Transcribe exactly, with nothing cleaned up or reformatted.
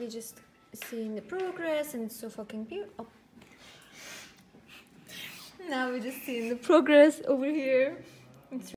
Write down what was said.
we just seeing the progress, and it's so fucking beautiful. Oh. Now we're just seeing the progress over here. It's